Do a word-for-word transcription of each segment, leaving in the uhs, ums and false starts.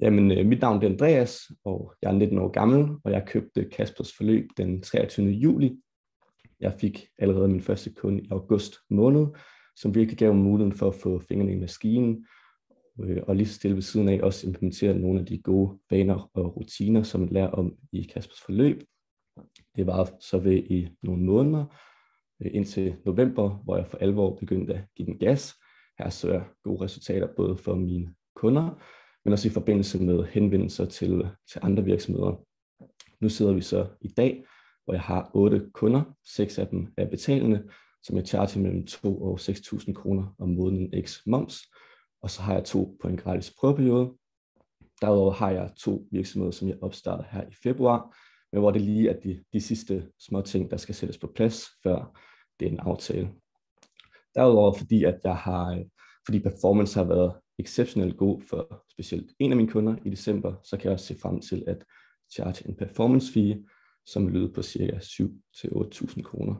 Jamen, øh, mit navn er Andreas, og jeg er nitten år gammel, og jeg købte Kaspers Forløb den treogtyvende juli. Jeg fik allerede min første kunde i august måned, som virkelig gav mig muligheden for at få fingrene i maskinen, øh, og lige så stille ved siden af også implementere nogle af de gode vaner og rutiner, som man lærer om i Kaspers Forløb. Det var så ved i nogle måneder, øh, indtil november, hvor jeg for alvor begyndte at give den gas. Her så jeg gode resultater både for mine kunder, men også i forbindelse med henvendelser til, til andre virksomheder. Nu sidder vi så i dag, hvor jeg har otte kunder. Seks af dem er betalende, som jeg charger mellem to og seks tusind kroner om måneden x moms. Og så har jeg to på en gratis prøveperiode. Derudover har jeg to virksomheder, som jeg opstarter her i februar, men hvor det lige er de, de sidste små ting, der skal sættes på plads, før det er en aftale. Derudover, fordi, at jeg har, fordi performance har været exceptionelt god for specielt en af mine kunder i december, så kan jeg også se frem til at charge en performance fee, som lyder på ca. syv til otte tusind kroner.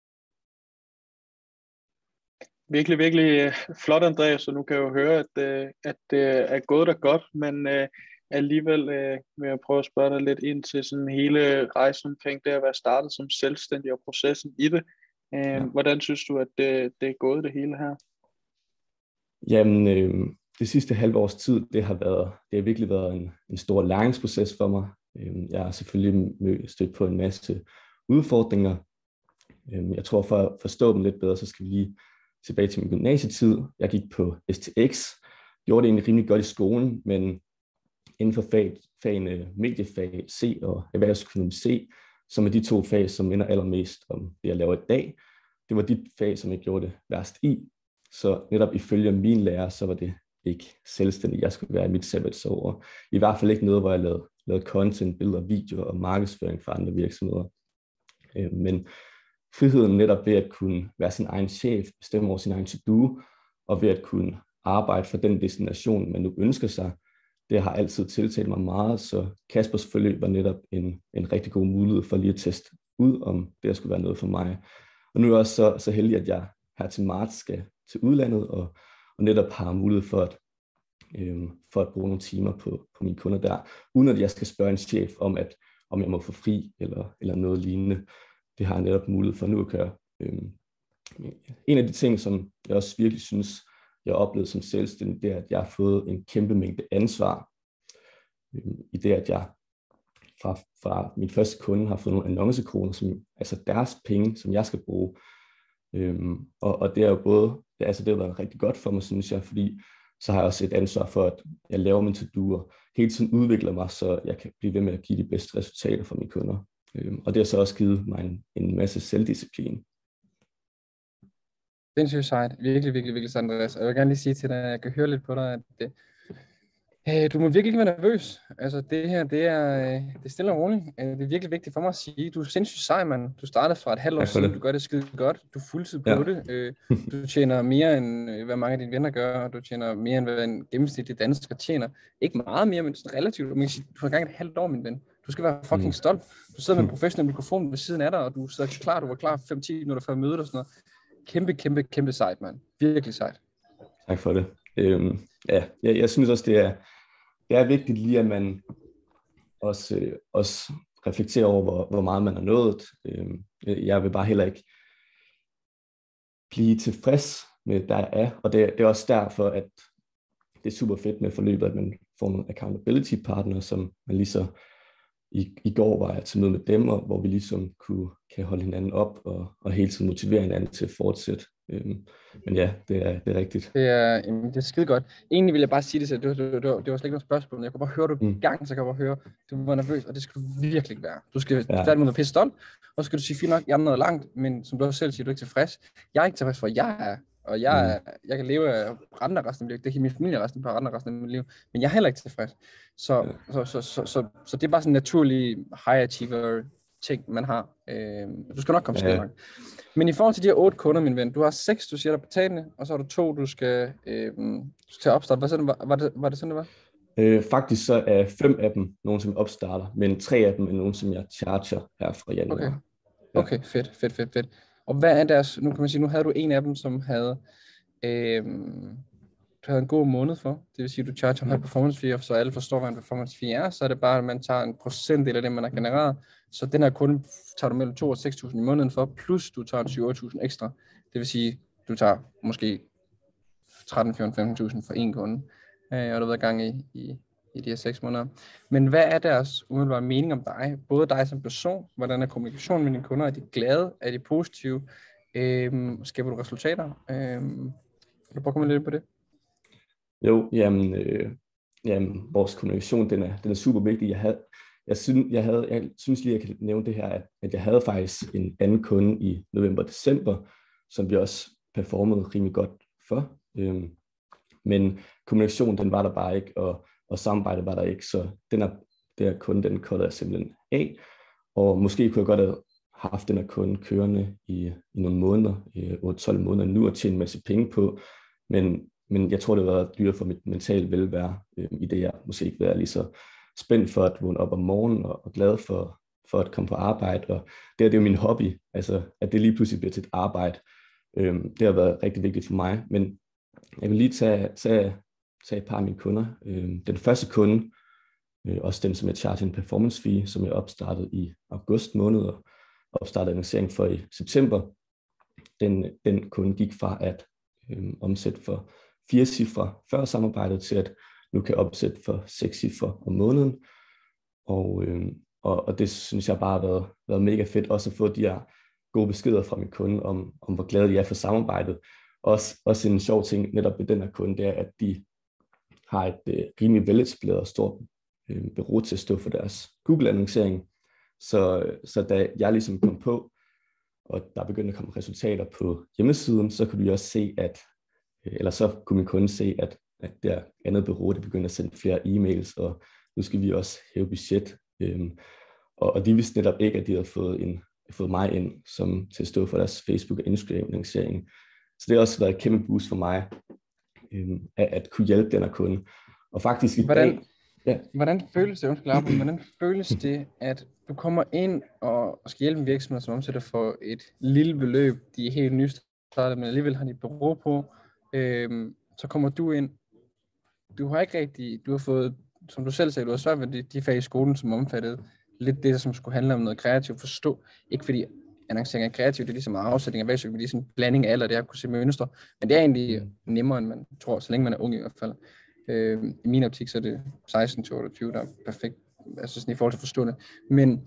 Virkelig, virkelig flot, Andreas, så nu kan jeg jo høre, at, at det er gået der godt, men alligevel vil jeg prøve at spørge dig lidt ind til sådan hele rejsen omkring det at være startet som selvstændig og processen i det. Ja. Hvordan synes du, at det, det er gået det hele her? Jamen, øh, det sidste halve års tid, det har, været, det har virkelig været en, en stor læringsproces for mig. Øh, jeg har selvfølgelig mødt stødt på en masse udfordringer. Øh, jeg tror, for at forstå dem lidt bedre, så skal vi lige tilbage til min gymnasietid. Jeg gik på S T X, gjorde det egentlig rimelig godt i skolen, men inden for fag, fagene mediefag C og erhvervsøkonomi C, som er de to fag, som minder allermest om det, jeg laver i dag, det var de fag, som jeg gjorde det værst i. Så netop ifølge min lærer, så var det ikke selvstændigt, jeg skulle være i mit sabbatsår. I hvert fald ikke noget, hvor jeg lavede, lavede content, billeder, videoer og markedsføring for andre virksomheder. Men friheden netop ved at kunne være sin egen chef, bestemme over sin egen to-do, og ved at kunne arbejde for den destination, man nu ønsker sig, det har altid tiltalt mig meget, så Kaspers Forløb var netop en, en rigtig god mulighed for lige at teste ud, om det skulle være noget for mig. Og nu er jeg også så, så heldig, at jeg her til marts skal til udlandet, og, og netop har mulighed for at, øhm, for at bruge nogle timer på, på mine kunder der, uden at jeg skal spørge en chef om, at, om jeg må få fri, eller, eller noget lignende. Det har jeg netop mulighed for nu at køre. Øhm, en af de ting, som jeg også virkelig synes, jeg har oplevet som selvstændig, det er, at jeg har fået en kæmpe mængde ansvar. Øhm, I det, at jeg fra, fra min første kunde har fået nogle annoncekroner, som altså deres penge, som jeg skal bruge. Øhm, og, og det er jo både, det, altså det har været rigtig godt for mig, synes jeg, fordi så har jeg også et ansvar for, at jeg laver min to-do og hele tiden udvikler mig, så jeg kan blive ved med at give de bedste resultater for mine kunder. Øhm, og det har så også givet mig en, en masse selvdisciplin. Sindssygt sejt. Virkelig, virkelig, virkelig sejt, Andreas. Og jeg vil gerne lige sige til dig, at jeg kan høre lidt på dig, at det, øh, du må virkelig ikke være nervøs. Altså det her, det er, øh, det er stille og roligt. Øh, det er virkelig vigtigt for mig at sige, du er sindssygt sej, mand. Du startede fra et halvt år siden, du gør det skide godt. Du er fuldtid på ja. det. Øh, du tjener mere end, øh, hvad mange af dine venner gør, og du tjener mere end, hvad en gennemsnitlig dansker tjener. Ikke meget mere, men sådan relativt. Du har gang et halvt år, min ven. Du skal være fucking stolt. Du sidder med en professionel mikrofon ved siden af dig, og du sidder klar, du var klar fem til ti minutter før mødet og sådan noget. Kæmpe, kæmpe, kæmpe sejt, mand. Virkelig sejt. Tak for det. Øhm, ja, jeg, jeg synes også, det er, det er vigtigt lige, at man også, øh, også reflekterer over, hvor, hvor meget man har nået. Øhm, jeg vil bare heller ikke blive tilfreds med, der er. Og det, det er også derfor, at det er super fedt med forløbet, at man får nogle accountability partner, som man lige så I, I går var jeg til møde med dem, og hvor vi ligesom kunne, kan holde hinanden op og, og hele tiden motivere hinanden til at fortsætte. Øhm, men ja, det er, det er rigtigt. Det er, jamen, det er skide godt. Egentlig vil jeg bare sige det, så det, det, det, det var slet ikke noget spørgsmål. Jeg kunne bare høre, du mm. gang, så kan jeg bare høre, du var nervøs, og det skal du virkelig ikke være. Du skal ja. Tværtimod være pisse stolt, og så skal du sige, fint nok, jeg er nået langt, men som du også selv siger, du er ikke tilfreds. Jeg er ikke tilfreds for, jeg er, og jeg, mm. jeg kan leve af resten af resten af mit liv. Det kan min familie resten på resten af resten af mit liv, men jeg er heller ikke tilfreds. Så, ja. så, så, så, så, så, så det er bare sådan en naturlig high achiever ting, man har. Øh, du skal nok komme ja. Langt. Men i forhold til de her otte kunder, min ven, du har seks, du siger, der er betalende, og så har du to, du skal øh, til at opstarte. Hvad sådan, var, var, det, var det sådan, det var? Øh, faktisk så er fem af dem nogen, som opstarter, men tre af dem er nogen, som jeg charger her fra januar. Okay, okay ja. fedt, fedt, fedt, fedt. Og hvad er deres, nu kan man sige, nu havde du en af dem, som havde, øh, du havde en god måned for. Det vil sige, at du charger en høj performance fee, og så alle forstår, hvad en performance fee er. Så er det bare, at man tager en procentdel af det, man har genereret. Så den her kunde tager du mellem to og seks tusind i måneden for, plus du tager syv tusind ekstra. Det vil sige, du tager måske tretten, fjorten, femten tusind for en kunde. Øh, og du har været i gang i, i, i de her seks måneder. Men hvad er deres umiddelbare mening om dig? Både dig som person, hvordan er kommunikationen med dine kunder? Er de glade? Er de positive? Øh, skaber du resultater? Øh, kan du prøve at komme lidt ind på det? Jo, jamen, øh, jamen vores kommunikation, den er, den er super vigtig. Jeg havde, jeg synes, jeg havde, jeg synes lige, jeg kan nævne det her, at, at jeg havde faktisk en anden kunde i november-december, som vi også performede rimelig godt for. Øh, men kommunikationen, den var der bare ikke, og, og samarbejdet var der ikke, så den er, der kunde, den cuttede jeg simpelthen af. Og måske kunne jeg godt have haft den her kunde kørende i, i nogle måneder, i otte til tolv måneder nu, og tjene en masse penge på, men Men jeg tror, det har været dyrt for mit mentale velvære, øh, i det jeg måske ikke være lige så spændt for at vågne op om morgenen og, og glad for, for at komme på arbejde. Og det, er, det er jo min hobby, altså at det lige pludselig bliver til et arbejde. Øh, det har været rigtig vigtigt for mig. Men jeg vil lige tage, tage, tage et par af mine kunder. Øh, den første kunde, øh, også den, som jeg charger en performance fee, som jeg opstartede i august måned og opstartede annoncering for i september. Den, den kunde gik fra at øh, omsætte for fire cifre før samarbejdet til at nu kan opsætte for seks cifre om måneden. Og, øh, og, og det synes jeg bare har været, været mega fedt, også at få de her gode beskeder fra min kunde om, om hvor glade de er for samarbejdet. Også, også en sjov ting netop ved den her kunde, det er, at de har et øh, rimelig veletableret og stort øh, bureau til at stå for deres Google-annoncering. Så, så da jeg ligesom kom på, og der begyndte at komme resultater på hjemmesiden, så kunne de også se, at eller så kunne min kunde se, at, at der andet bureau, det begyndte at sende flere e-mails, og nu skal vi også hæve budget. Øhm, og, og de vidste netop ikke, at de havde fået, en, fået mig ind som, til at stå for deres Facebook- og Instagram-lancering. Så det har også været et kæmpe boost for mig, øhm, at, at kunne hjælpe den her kunde. Og faktisk i hvordan, dag... Ja. Hvordan føles det, undskyld, Arben, hvordan føles det, at du kommer ind og skal hjælpe en virksomhed, som omsætter for et lille beløb, de er helt nystartet, men alligevel har de et bureau på, Øhm, så kommer du ind, du har ikke rigtig, du har fået, som du selv sagde, du har svært ved de, de fag i skolen, som omfattede lidt det, som skulle handle om noget kreativt, forstå, ikke fordi annoncering er kreativt, det er ligesom afsætning af valgsøg, det er sådan en blanding af alt, og det er at kunne se mønstre, men det er egentlig nemmere, end man tror, så længe man er ung i hvert fald. Øhm, I min optik, så er det seksten til otteogtyve, der er perfekt, altså sådan i forhold til at forstå det, men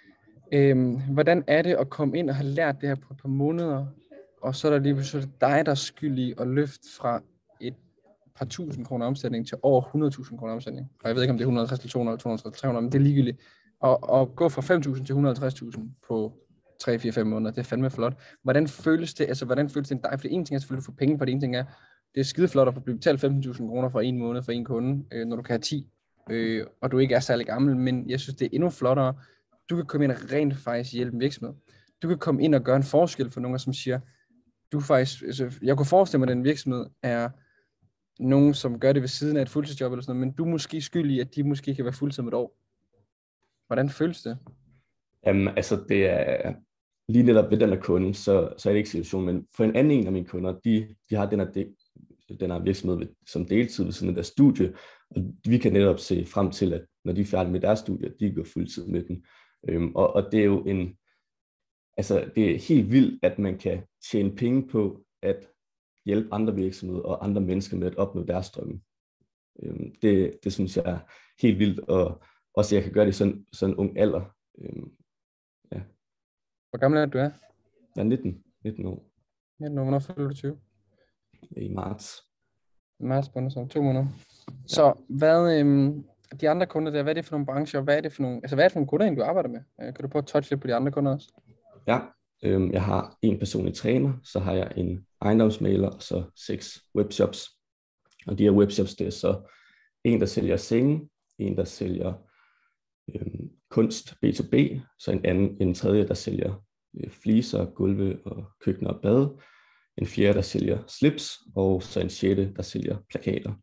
øhm, hvordan er det at komme ind og have lært det her på et par måneder, og så er der lige pludselig dig, der er skyldig at løfte fra et par tusind kroner omsætning til over hundrede tusind kroner omsætning. Og jeg ved ikke, om det er et hundrede og halvtreds til to hundrede eller to hundrede og halvtreds til tre hundrede, men det er ligegyldigt. Og, og gå fra fem tusind til et hundrede og halvtreds tusind på tre, fire, fem måneder, det er fandme flot. Hvordan føles det, altså hvordan føles det dig? For en ting er selvfølgelig at få penge, for det ene ting er, det er skide flot at blive betalt femten tusind kroner for en måned for en kunde, øh, når du kan have ti, øh, og du ikke er særlig gammel, men jeg synes, det er endnu flottere. Du kan komme ind og rent faktisk hjælpe en virksomhed. Du kan komme ind og gøre en forskel for nogen, som siger, du faktisk, altså, jeg kunne forestille mig, at den virksomhed er nogen, som gør det ved siden af et fuldtidsjob eller sådan noget, men du er måske skyld i, at de måske kan være fuldtid om et år. Hvordan føles det? Jamen, altså det er lige netop ved den her kunde, så, så er det ikke situationen, men for en anden en af mine kunder, de, de har den her, de, den her virksomhed som deltid ved siden af deres studie, og vi kan netop se frem til, at når de er færdige med deres studie, de går fuldtid med den. Øhm, og, og det er jo en, altså det er helt vildt, at man kan tjene penge på at hjælpe andre virksomheder og andre mennesker med at opnå deres drømme. Øhm, det, det synes jeg er helt vildt, og også at jeg kan gøre det i sådan, sådan en ung alder. Øhm, ja. Hvor gammel er du? Er? Jeg er nitten, nitten år. nitten år, hvornår fylder du tyve? I marts. Marts måned, så to måneder. Ja. Så hvad, øhm, de andre kunder der, hvad er det for nogle brancher, hvad er det for nogle, altså hvad er det for nogle kunder, du arbejder med? Kan du prøve at touche lidt på de andre kunder også? Ja, øhm, jeg har en personlig træner, så har jeg en ejendomsmægler, og så seks webshops. Og de her webshops, det er så en, der sælger senge, en, der sælger øhm, kunst B to B, så en anden, en tredje, der sælger øh, fliser, gulve og køkkener og bad, en fjerde, der sælger slips, og så en sjette, der sælger plakater.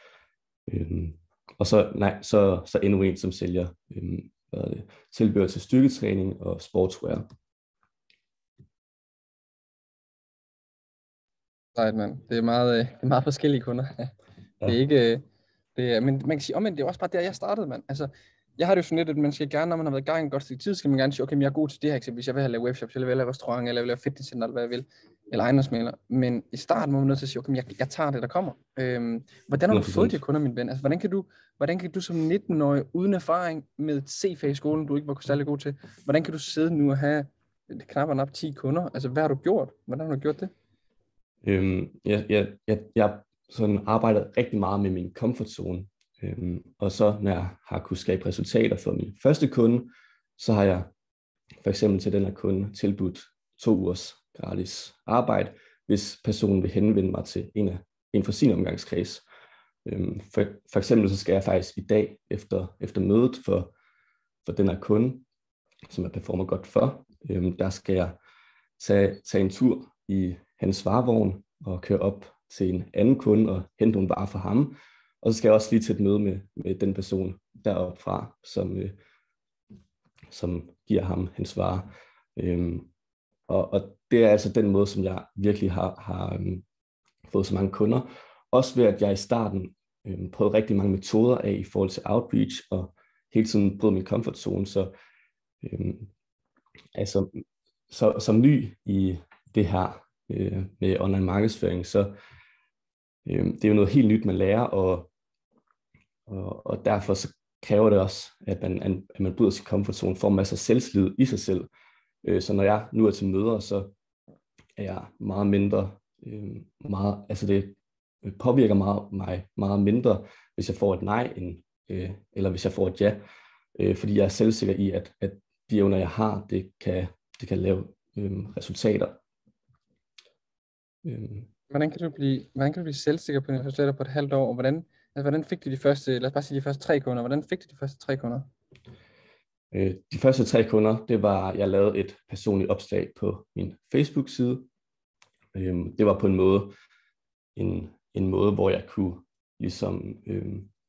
Øhm, og så, nej, så, så endnu en, som sælger øhm, hvad er det, tilbehør til styrketræning og sportswear. Nej, mand. Det er meget, det er meget forskellige kunder. Ja. Det er ikke... Det er, men man kan sige, omvendt, det er også bare der, jeg startede, mand. Altså, jeg har det jo sådan lidt, at man skal gerne, når man har været i gang en godt stykke tid, skal man gerne sige, okay, men jeg er god til det her eksempel. Hvis jeg vil have lavet webshops, eller vil lave restaurant, eller vil lave fitnesscenter, eller hvad jeg vil, eller ejendomsmægler. Men i starten må man nødt til at sige, okay, men jeg, jeg tager det, der kommer. Øhm, hvordan har du fået de her kunder, min ven? Altså, hvordan kan du, hvordan kan du som nitten-årig, uden erfaring, med et C-fag i skolen, du ikke var særlig god til, hvordan kan du sidde nu og have knap og nap ti kunder? Altså, hvad har du gjort? Hvordan har du gjort det? Øhm, jeg, jeg, jeg, jeg sådan arbejdet rigtig meget med min comfort zone. Øhm, og så når jeg har kunnet skabe resultater for min første kunde, så har jeg for eksempel til den her kunde tilbudt to ugers gratis arbejde, hvis personen vil henvende mig til en, af, en fra sin omgangskreds. Øhm, for, for eksempel så skal jeg faktisk i dag efter, efter mødet for, for den her kunde, som jeg performer godt for, øhm, der skal jeg tage, tage en tur i hans varevogn og køre op til en anden kunde og hente nogle varer fra ham. Og så skal jeg også lige til et møde med, med den person deroppe fra, som, øh, som giver ham hans varer. Øhm, og, og det er altså den måde, som jeg virkelig har, har øhm, fået så mange kunder. Også ved, at jeg i starten øhm, prøvede rigtig mange metoder af i forhold til outreach, og hele tiden brød min comfort zone. Så, øhm, altså, så som ny i det her øh, med online markedsføring, så øh, det er jo noget helt nyt, man lærer, og Og, og derfor så kræver det også, at man, at man bryder sin comfort zone, får masser af selvtillid i sig selv. Så når jeg nu er til møder, så er jeg meget mindre, meget, altså det påvirker meget, mig meget mindre, hvis jeg får et nej, end, eller hvis jeg får et ja. Fordi jeg er selvsikker i, at, at de evner, jeg har, det kan, det kan lave resultater. Hvordan kan du blive, hvordan kan du blive selvsikker på dine resultater på et halvt år, og hvordan Altså, hvordan fik du de første, lad os bare sige de første tre kunder, hvordan fik du de første tre kunder? Øh, de første tre kunder, det var, jeg lavede et personligt opslag på min Facebook-side. Øh, det var på en måde, en, en måde, hvor jeg kunne ligesom, øh,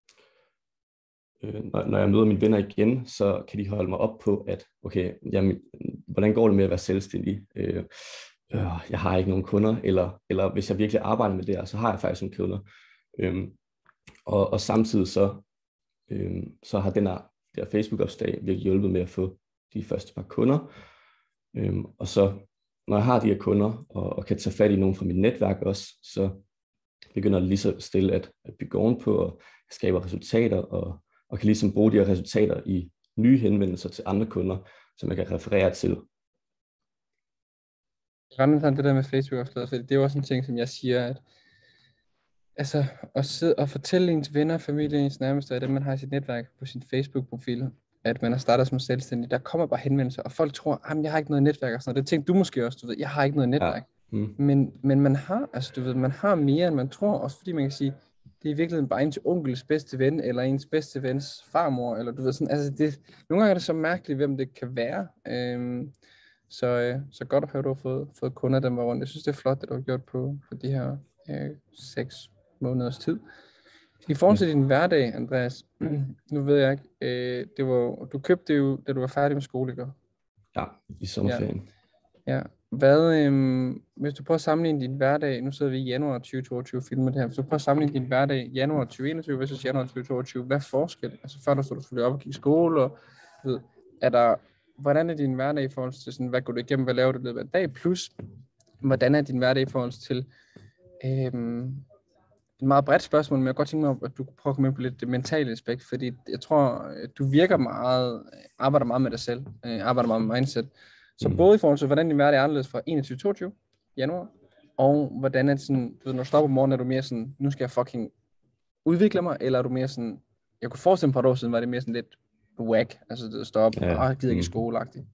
øh, når, når jeg møder mine venner igen, så kan de holde mig op på, at okay, jamen, hvordan går det med at være selvstændig? Øh, øh, jeg har ikke nogen kunder, eller, eller hvis jeg virkelig arbejder med det her, så har jeg faktisk nogle kunder. Øh, Og, og samtidig så, øhm, så har den her, der Facebook-opslag virkelig hjulpet med at få de første par kunder. Øhm, og så, når jeg har de her kunder, og, og kan tage fat i nogen fra mit netværk også, så begynder det lige så stille at, at bygge ovenpå, og skaber resultater, og, og kan ligesom bruge de her resultater i nye henvendelser til andre kunder, som jeg kan referere til. Det der med Facebook-opslag, det er jo også en ting, som jeg siger, at Altså, at sidde og fortælle ens venner, familie, ens nærmeste, dem man har i sit netværk på sin Facebook-profil, at man har startet som selvstændig, der kommer bare henvendelser, og folk tror, at jeg har ikke noget netværk og sådan noget. Det tænker du måske også, du ved, jeg har ikke noget netværk. Ja. Mm. Men, men man har, altså du ved, man har mere, end man tror, også fordi man kan sige, det er i virkeligheden bare ens onkels bedste ven, eller ens bedste vens farmor, eller du ved sådan, altså det, nogle gange er det så mærkeligt, hvem det kan være. Øhm, så, øh, så godt at høre, at du har fået, fået kunder dem rundt. Jeg synes, det er flot, det du har gjort på, på de her øh, seks måneders tid. I forhold til din hverdag, Andreas, nu ved jeg ikke, øh, det var, du købte det jo, da du var færdig med skole, ikke? Ja, i sommerferien. Ja. ja. Hvad, øh, hvis du prøver at sammenligne din hverdag, nu sidder vi i januar tyve toogtyve og filmer det her, hvis du prøver at sammenligne din hverdag januar tyve enogtyve versus januar tyve toogtyve, hvad er forskel? Altså før der stod du selvfølgelig op og gik i skole, og ved, er der, hvordan er din hverdag i forhold til sådan, hvad går du igennem, hvad laver du i løbet af dag, plus hvordan er din hverdag i forhold til øh, et meget bredt spørgsmål, men jeg kan godt tænke mig, at du prøver at komme ind på lidt det mentale aspekt, fordi jeg tror, du virker meget, arbejder meget med dig selv, arbejder meget med mindset. Så mm. både i forhold til, hvordan din hverdag er anderledes fra enogtyve toogtyve januar, og hvordan er det sådan, du ved, når du stopper om morgenen, er du mere sådan, nu skal jeg fucking udvikle mig, eller er du mere sådan, jeg kunne forestille mig på et år siden, var det mere sådan lidt whack, altså det stop, ja. og gider ikke i skoleagtigt.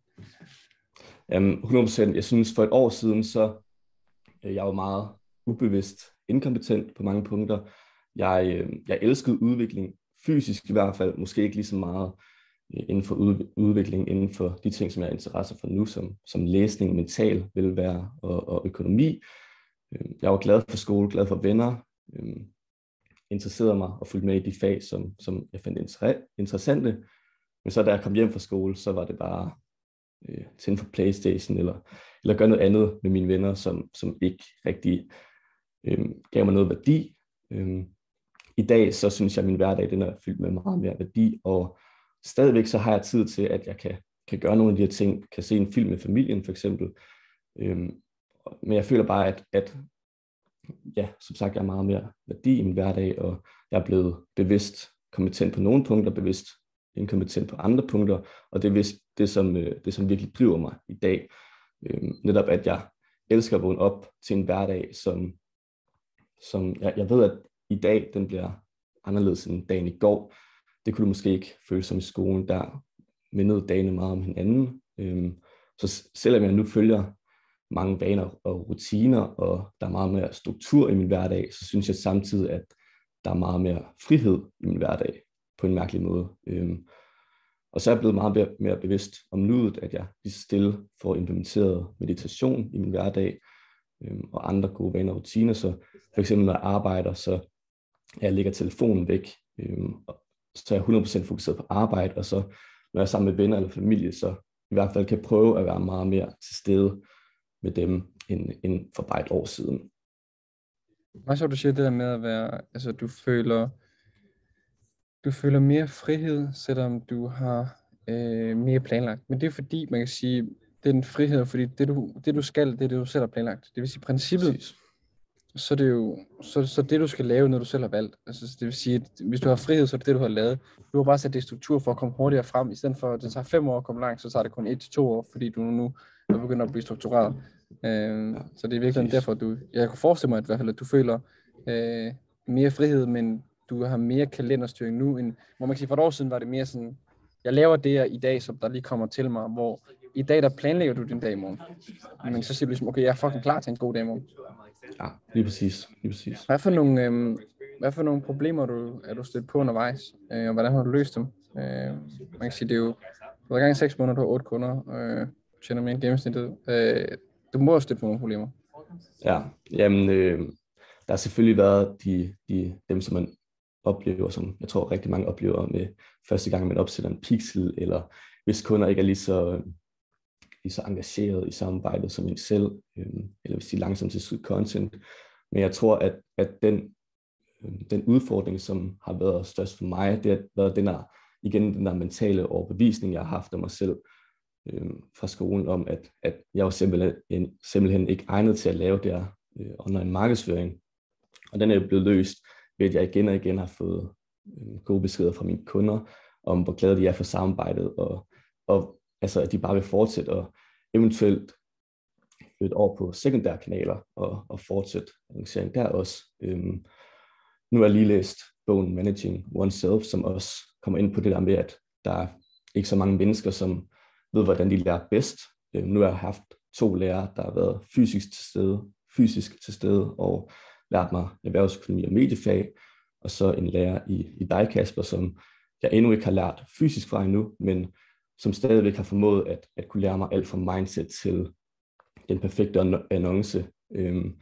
Jamen, hundrede procent. Jeg synes, for et år siden, så jeg var meget ubevidst inkompetent på mange punkter. Jeg, jeg elskede udvikling, fysisk i hvert fald, måske ikke lige så meget inden for udvikling, inden for de ting, som jeg har interesse for nu, som, som læsning, mental velvære og, og økonomi. Jeg var glad for skole, glad for venner, interesserede mig og fulgte med i de fag, som, som jeg fandt interessante. Men så da jeg kom hjem fra skole, så var det bare øh, tænde for PlayStation, eller, eller gøre noget andet med mine venner, som, som ikke rigtig øh, gav mig noget værdi. Øh, I dag så synes jeg, at min hverdag den er fyldt med meget mere værdi, og stadigvæk så har jeg tid til, at jeg kan, kan gøre nogle af de her ting, kan se en film med familien for eksempel. Øh, men jeg føler bare, at, at ja, som sagt, jeg er meget mere værdi i min hverdag, og jeg er blevet bevidst kompetent på nogle punkter, bevidst inkompetent på andre punkter, og det er vist det, som, det, som virkelig driver mig i dag. Øhm, netop at jeg elsker at vågne op til en hverdag, som, som jeg, jeg ved, at i dag, den bliver anderledes end dagen i går. Det kunne du måske ikke føle som i skolen, der mindede dagene meget om hinanden. Øhm, så selvom jeg nu følger mange vaner og rutiner, og der er meget mere struktur i min hverdag, så synes jeg samtidig, at der er meget mere frihed i min hverdag, på en mærkelig måde. Øhm, og så er jeg blevet meget mere, mere bevidst om nuet, at jeg lige stille får implementeret meditation i min hverdag, øhm, og andre gode vaner og rutiner. Så for eksempel når jeg arbejder, så jeg lægger telefonen væk, øhm, så er jeg hundrede procent fokuseret på arbejde, og så når jeg er sammen med venner eller familie, så i hvert fald kan jeg prøve at være meget mere til stede med dem, end, end for bare et år siden. Hvad så du siger det der med at være, altså du føler, du føler mere frihed, selvom du har øh, mere planlagt. Men det er fordi, man kan sige, det er en frihed, fordi det du, det du skal, det er det du selv har planlagt. Det vil sige princippet, Præcis. så det er jo så, så det du skal lave, når du selv har valgt. Altså det vil sige, at hvis du har frihed, så er det det du har lavet. Du har bare sat det i struktur for at komme hurtigere frem, i stedet for at det tager fem år at komme langt, så tager det kun et til to år, fordi du nu er begyndt at blive struktureret. Øh, ja, så det er virkelig derfor, at du, jeg kan forestille mig at, i hvert fald, at du føler øh, mere frihed, men du har mere kalenderstyring nu, end, hvor man kan sige, for et år siden var det mere sådan, jeg laver det her i dag, som der lige kommer til mig, hvor i dag, der planlægger du din dag i morgen. Men så siger du ligesom, okay, jeg er fucking klar til en god dag i morgen. Ja, lige præcis. Lige præcis. Hvad for nogle, øh, hvad for nogle problemer du, er du stødt på undervejs, øh, og hvordan har du løst dem? Øh, man kan sige, det er jo, du har i gang i seks måneder, du har otte kunder, øh, tjener mere end gennemsnittet. Øh, du må have stødt på nogle problemer. Ja, jamen, øh, der har selvfølgelig været de, de, dem, som man oplever, som jeg tror rigtig mange oplever med første gang, man opsætter en pixel, eller hvis kunder ikke er lige så, lige så engageret i samarbejdet som en selv, øh, eller hvis de er langsomt til syd content. Men jeg tror, at, at den, øh, den udfordring, som har været størst for mig, det har været den der, igen den der mentale overbevisning, jeg har haft af mig selv øh, fra skolen, om at, at jeg var simpelthen, simpelthen ikke egnet til at lave det her øh, online markedsføring. Og den er jo blevet løst ved, at jeg igen og igen har fået øh, gode beskeder fra mine kunder, om hvor glade de er for samarbejdet, og, og altså, at de bare vil fortsætte og eventuelt flytte over på sekundære kanaler og, og fortsætte annoncering der også. Øhm, nu har jeg lige læst bogen Managing Oneself, som også kommer ind på det der med, at der er ikke så mange mennesker, som ved, hvordan de lærer bedst. Øhm, nu har jeg haft to lærere, der har været fysisk til stede, fysisk til stede og lært mig erhvervsøkonomi og mediefag, og så en lærer i, i dig, Kasper, som jeg endnu ikke har lært fysisk fra endnu, men som stadigvæk har formået at, at kunne lære mig alt fra mindset til den perfekte annonce, øhm,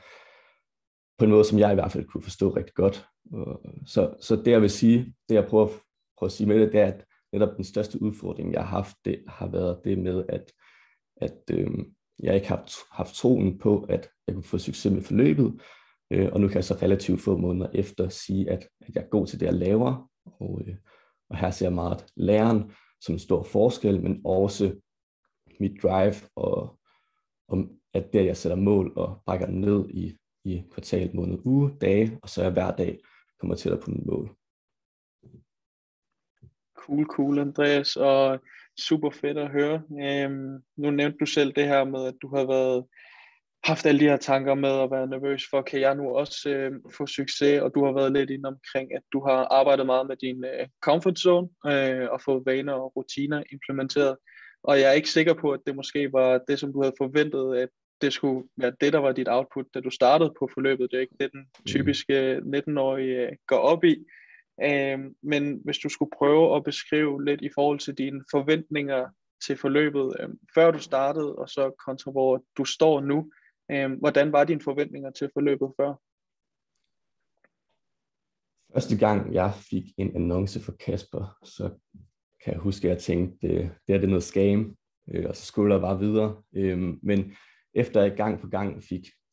på en måde, som jeg i hvert fald kunne forstå rigtig godt. Så, så det jeg vil sige, det jeg prøver, prøver at sige med det, det er, at netop den største udfordring, jeg har haft, det har været det med, at, at øhm, jeg ikke har haft, haft troen på, at jeg kunne få succes med forløbet, øh, og nu kan jeg så relativt få måneder efter sige, at, at jeg er god til det, jeg laver, og, øh, og her ser jeg meget læren som en stor forskel, men også mit drive, og om at det, jeg sætter mål og brækker den ned i, i kvartal, måned, uge, dage, og så er hver dag kommer tættere på mit mål. Cool, cool, Andreas, og super fedt at høre. Øhm, nu nævnte du selv det her med, at du har været haft alle de her tanker med at være nervøs for, kan jeg nu også øh, få succes, og du har været lidt inde omkring, at du har arbejdet meget med din øh, comfort zone, øh, og fået vaner og rutiner implementeret, og jeg er ikke sikker på, at det måske var det, som du havde forventet, at det skulle være det, der var dit output, da du startede på forløbet. Det er ikke det, den typiske nitten-årige går op i, øh, men hvis du skulle prøve at beskrive lidt i forhold til dine forventninger til forløbet, øh, før du startede, og så kontra hvor du står nu, hvordan var dine forventninger til forløbet før? Første gang jeg fik en annonce for Kasper, så kan jeg huske, at jeg tænkte, det, det er det noget scam, og så skulle der bare videre. Men efter jeg gang på gang fik,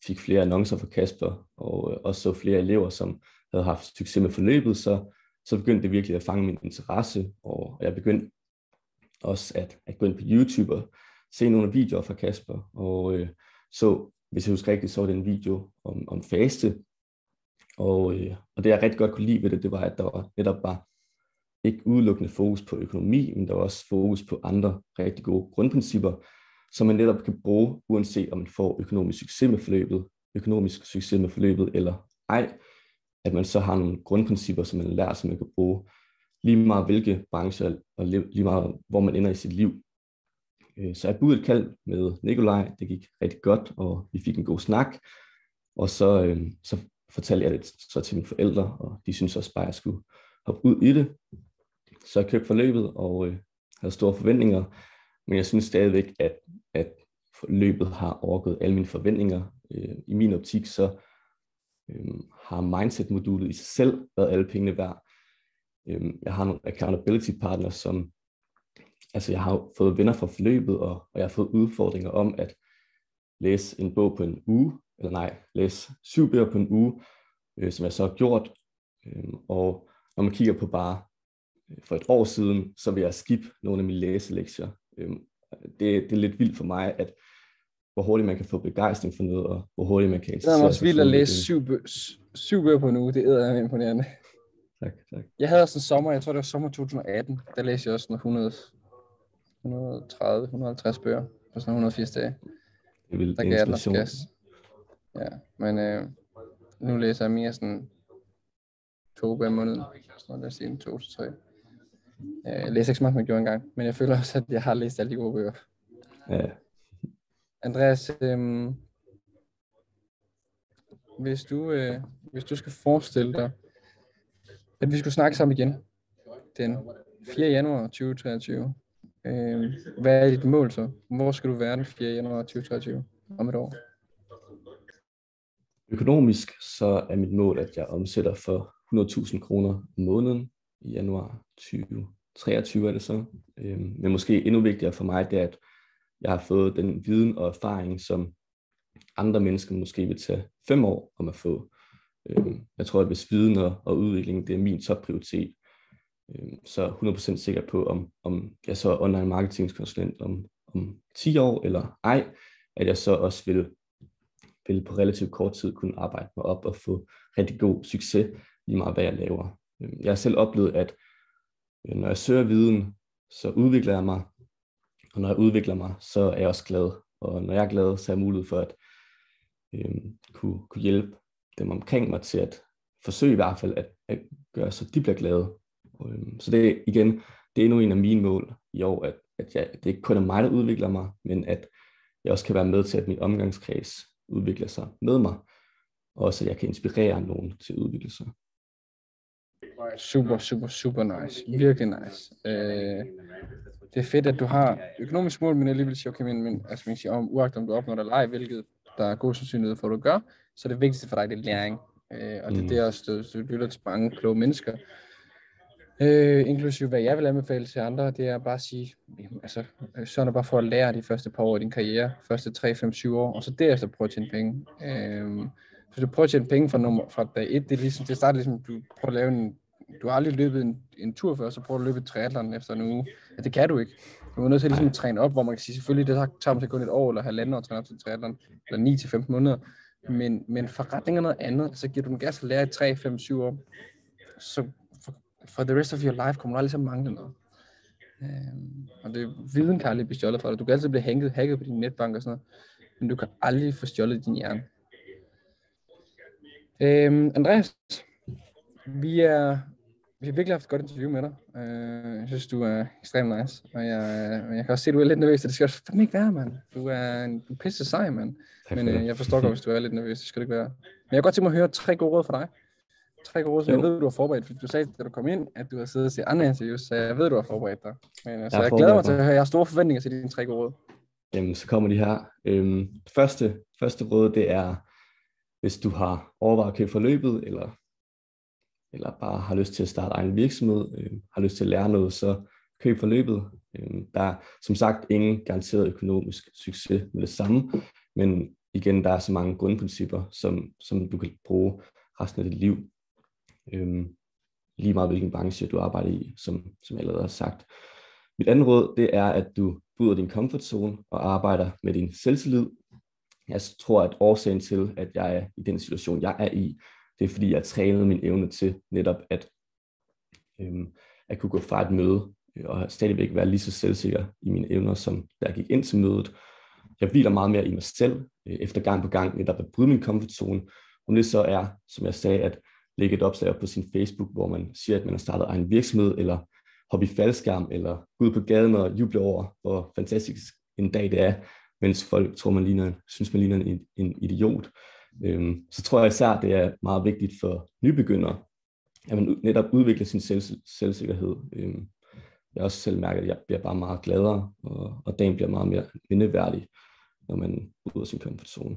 fik flere annoncer fra Kasper, og øh, også så flere elever, som havde haft succes med forløbet, så, så begyndte det virkelig at fange min interesse, og jeg begyndte også at, at gå ind på YouTube og se nogle videoer fra Kasper, og øh, så, hvis jeg husker rigtigt, så var det en video om, om faste, og, øh, og det jeg rigtig godt kunne lide ved det, det var, at der var netop var ikke udelukkende fokus på økonomi, men der var også fokus på andre rigtig gode grundprincipper, som man netop kan bruge, uanset om man får økonomisk succes med forløbet, økonomisk succes med forløbet eller ej, at man så har nogle grundprincipper, som man lærer, som man kan bruge lige meget hvilke brancher, og lige meget hvor man ender i sit liv. Så jeg budede et kald med Nikolaj, det gik rigtig godt, og vi fik en god snak, og så, øh, så fortalte jeg det så til mine forældre, og de syntes også bare, at jeg skulle hoppe ud i det. Så jeg købte forløbet, og øh, havde store forventninger, men jeg synes stadigvæk, at, at forløbet har overgået alle mine forventninger. Øh, I min optik, så øh, har mindset-modulet i sig selv været alle pengene værd. Øh, jeg har nogle accountability partners, som altså jeg har fået venner fra forløbet, og, og jeg har fået udfordringer om at læse en bog på en uge, eller nej, læse syv bøger på en uge, øh, som jeg så har gjort. Øh, og når man kigger på bare øh, for et år siden, så vil jeg skippe nogle af mine læselektier. Øh, det, det er lidt vildt for mig, at hvor hurtigt man kan få begejstring for noget, og hvor hurtigt man kan interessere sig. Det er også vildt at læse syv, bø- syv bøger på en uge, det er imponerende. Tak, tak. Jeg havde også en sommer, jeg tror det var sommer to tusind atten, der læste jeg også sådan hundrede, hundrede og tredive til hundrede og halvtreds bøger på sådan hundrede og firs dage. Det vil der gav jeg den også gas. Ja, men øh, nu læser jeg mere sådan to bøger om måneden, så lad os sige en to til tre. Jeg læser ikke så meget, som jeg gjorde engang, men jeg føler også, at jeg har læst alle de gode bøger. Ja. Andreas, øh, hvis, du, øh, hvis du skal forestille dig, at vi skulle snakke sammen igen den fjerde januar tyve treogtyve, øh, hvad er dit mål så? Hvor skal du være den fjerde januar tyve treogtyve om et år? Økonomisk så er mit mål, at jeg omsætter for hundrede tusind kroner om måneden i januar tyve treogtyve er det så. Øh, men måske endnu vigtigere for mig, det er, at jeg har fået den viden og erfaring, som andre mennesker måske vil tage fem år om at få. Jeg tror, at hvis viden og udvikling, det er min topprioritet, så er jeg hundrede procent sikker på, om, om jeg så er online marketingskonsulent om, om ti år eller ej, at jeg så også vil, vil på relativt kort tid kunne arbejde mig op og få rigtig god succes, lige meget hvad jeg laver. Jeg har selv oplevet, at når jeg søger viden, så udvikler jeg mig, og når jeg udvikler mig, så er jeg også glad. Og når jeg er glad, så er jeg mulighed for at øh, kunne, kunne hjælpe dem omkring mig til at forsøge i hvert fald at, at gøre, så de bliver glade. Og, øh, så det er igen, det er endnu en af mine mål i år, at, at jeg, det ikke kun er mig, der udvikler mig, men at jeg også kan være med til, at min omgangskreds udvikler sig med mig, og også at jeg kan inspirere nogen til at udvikle sig. Super, super, super nice. Virkelig nice. Øh, det er fedt, at du har økonomisk mål, men alligevel siger, okay, men, men altså, man siger, om, uagtet om du opnår det eller ej, hvilket der er god sandsynlighed for, at du gør, så det vigtigste for dig, det er læring. Øh, og det, mm. det er også, at du lytter til mange kloge mennesker. Øh, inklusive hvad jeg vil anbefale til andre, det er bare at sige, altså, sørg bare for at lære de første par år i din karriere, første tre, fem, syv år, og så derefter prøve at tjene penge. Øh, hvis du prøver at tjene penge fra, nummer, fra dag et, det er ligesom, det starter ligesom, du prøver at lave en, du har aldrig løbet en, en tur før, så prøver du at løbe et triathlon efter en uge. Ja, det kan du ikke. Du er nødt til ligesom at træne op, hvor man kan sige, selvfølgelig, det tager måske kun et år eller halvandet år at træne op til triathlon, eller ni til femten måneder, men, men forretning er noget andet, så giver du den gas at lære i tre, fem, syv år, så for, for the rest of your life kommer du aldrig til at mangle noget. Øhm, og det viden kan aldrig blive stjålet fra dig. Du kan altid blive hacket, hacket på din netbank og sådan noget, men du kan aldrig få stjålet din hjerne. Øhm, Andreas, vi er Vi har virkelig haft et godt interview med dig. Uh, jeg synes, du er ekstremt nice. Og jeg, jeg kan også se, at du er lidt nervøs, og det skal du fandme ikke være, mand. Du er en du er pisse sej, mand. Men uh, jeg forstår godt, hvis du er lidt nervøs. Det skal det ikke være. Men jeg kan godt tænke mig at høre tre gode råd fra dig. Tre gode råd, som jo. Jeg ved, du har forberedt. Fordi du sagde, da du kom ind, at du har siddet og set andre interviews, så jeg ved, du har forberedt dig. Men, uh, så jeg, jeg glæder mig til at høre. Jeg har store forventninger til dine tre gode råd. Jamen, så kommer de her. Øhm, første, første råd, det er, hvis du har overvejet at købe forløbet, eller eller bare har lyst til at starte egen virksomhed, øh, har lyst til at lære noget, så køb forløbet. Øh, der er som sagt ingen garanteret økonomisk succes med det samme, men igen, der er så mange grundprincipper, som, som du kan bruge resten af dit liv. Øhm, lige meget hvilken branche du arbejder i, som, som jeg allerede har sagt. Mit andet råd, det er, at du bryder din comfort zone og arbejder med din selvtillid. Jeg tror, at årsagen til, at jeg er i den situation, jeg er i, det er, fordi jeg har trænet min evne til netop at, øhm, at kunne gå fra et møde og stadigvæk være lige så selvsikker i mine evner, som da jeg gik ind til mødet. Jeg hviler meget mere i mig selv, øh, efter gang på gang, netop at bryde min comfort zone. Om det så er, som jeg sagde, at lægge et opslag op på sin Facebook, hvor man siger, at man har startet egen virksomhed, eller hoppe i faldskærm, eller gå ud på gaden og juble over, hvor fantastisk en dag det er, mens folk tror, man ligner, synes, man ligner en, en idiot. Øhm, så tror jeg især, det er meget vigtigt for nybegyndere, at man netop udvikler sin selv, selvsikkerhed. Øhm, jeg har også selv mærket, at jeg bliver bare meget gladere, og, og dagen bliver meget mere mindeværdig, når man bryder sin comfort zone.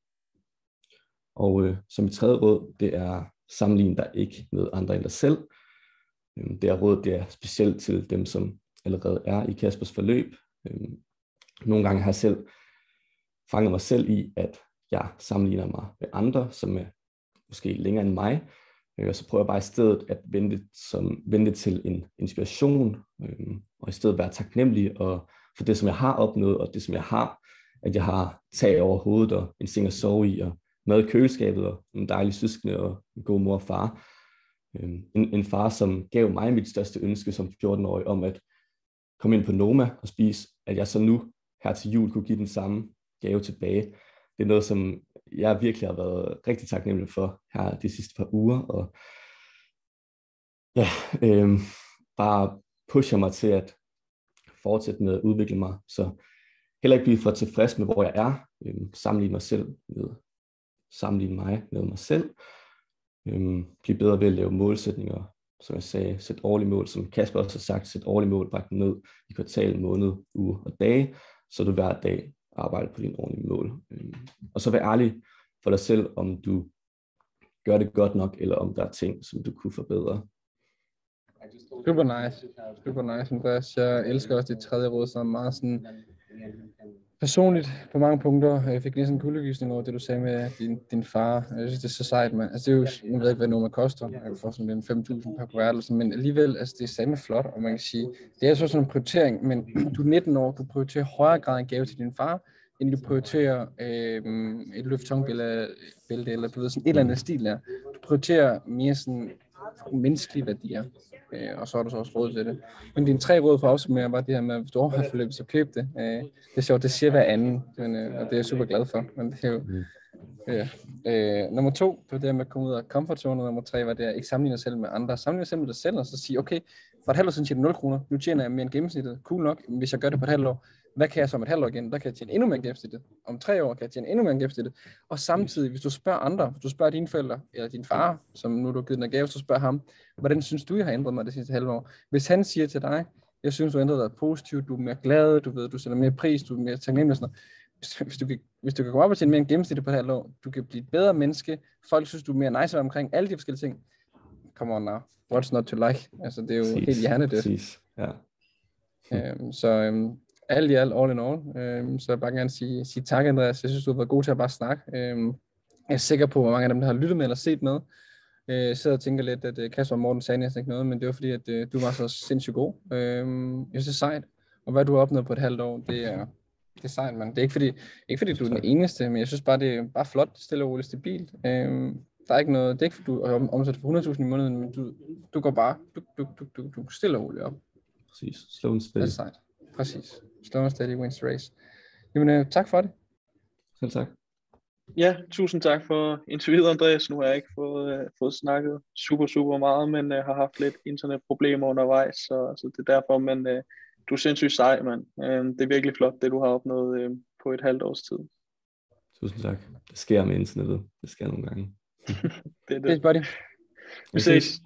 Og øh, som mit tredje råd, det er sammenligne dig ikke med andre end dig selv. Øhm, det er råd, det er specielt til dem, som allerede er i Kaspers forløb. Øhm, nogle gange har jeg selv fanget mig selv i, at jeg sammenligner mig med andre, som er måske længere end mig. Øh, og så prøver jeg bare i stedet at vende, som, vende til en inspiration, øh, og i stedet være taknemmelig og for det, som jeg har opnået, og det, som jeg har, at jeg har tag over hovedet, og en seng at sove i, og mad i køleskabet, og en dejlig søskende, og en god mor og far. Øh, en, en far, som gav mig mit største ønske som fjorten-årig om at komme ind på Noma og spise, at jeg så nu her til jul kunne give den samme gave tilbage. Det er noget, som jeg virkelig har været rigtig taknemmelig for her de sidste par uger, og ja, øh, bare pusher mig til at fortsætte med at udvikle mig, så heller ikke blive for tilfreds med, hvor jeg er, øh, sammenligne mig selv med, sammenligne mig med mig selv, øh, blive bedre ved at lave målsætninger, som jeg sagde, sæt årlige mål, som Kasper også har sagt, sæt årlige mål, bræk ned i kvartal, måned, uge og dage, så du hver dag arbejder på dine ordentlige mål. Og så vær ærlig for dig selv, om du gør det godt nok, eller om der er ting, som du kunne forbedre. Super nice. Super nice, Andreas. Jeg elsker også det tredje råd, som er meget sådan personligt på mange punkter. Jeg fik lige sådan en kuldegysning over det, du sagde med din, din far. Jeg synes, det er så sejt, man. Altså, det er jo, jeg ved ikke, hvad noget man koster. Jeg kan få sådan fem tusind per kvart, men alligevel, altså, det er samme flot, og man kan sige, det er så sådan en prioritering, men du er nitten år, du prioriterer højere grad en gave til din far, end du prioriterer øh, et løftonbælte, eller du ved, sådan et eller andet stil der. Du prioriterer mere sådan menneskelige værdier, øh, og så har du så også råd til det. Men dine tre råd for at opsummere var det her med, at hvis du overholder forløbet, så køb det. Øh, det er sjovt, det siger hver anden, men, øh, og det er jeg super glad for. Men det er jo, ja. øh, nummer to, det var det med at komme ud af comfort zone, og nummer tre var det at ikke sammenligne dig selv med andre. Sammenligne dig selv med dig selv, og så sige, okay, for et halvt år siden tjener nul kroner, nu tjener jeg mere end gennemsnittet. Cool nok, hvis jeg gør det på et halvt år, hvad kan jeg så om et halvt år igen? Der kan jeg tjene endnu mere gennemsnittet. Om tre år kan jeg tjene endnu mere gennemsnittet. Og samtidig, hvis du spørger andre, hvis du spørger dine forældre, eller din far, som nu du har givet den gave, så spørg ham, hvordan synes du, jeg har ændret mig det sidste halve år? Hvis han siger til dig, jeg synes, du har ændret dig positivt, du er mere glad, du ved, du sætter mere pris, du er mere taknemmelig, sådan noget. Hvis du, kan, hvis du kan komme op og tjene mere end gennemsnittet på et halvt år, du kan blive et bedre menneske, folk synes, du er mere nice omkring alle de forskellige ting. Come on now, what's not to like? Altså, det er jo præcis, helt hjernedødt. Præcis, ja. Øhm, så øhm, alt i alt, all in all, øhm, så jeg bare gerne sige, sige tak, Andreas. Jeg synes, du har været god til at bare snakke. Øhm, jeg er sikker på, hvor mange af dem, der har lyttet med eller set med, øh, sidder og tænker lidt, at uh, Kasper og Morten sagde næsten ikke noget, men det var fordi, at uh, du var så sindssygt god. Øhm, jeg synes, det er sejt. Og hvad du har opnået på et halvt år, det er, det er sejt, man. Det er ikke fordi, ikke fordi du er den eneste, men jeg synes bare, det er bare flot, stille og roligt, stabilt. Øhm, der er ikke noget, det er ikke fordi, du omsætter for hundrede tusind i måneden, men du, du går bare, du, du, du, du, du stille og roligt op. Præcis, slow and steady. Det er sejt. Præcis. Slow and steady wins the race. Jamen, øh, tak for det. Selv tak. Ja, tusind tak for interviewet, Andreas. Nu har jeg ikke fået, øh, fået snakket super, super meget, men øh, har haft lidt internetproblemer undervejs, så, så det er derfor, men øh, du er sindssygt sej, mand. Øh, det er virkelig flot, det du har opnået øh, på et halvt års tid. Tusind tak. Det sker med internettet. Det sker nogle gange. det er det. Det er buddy. Vi ses.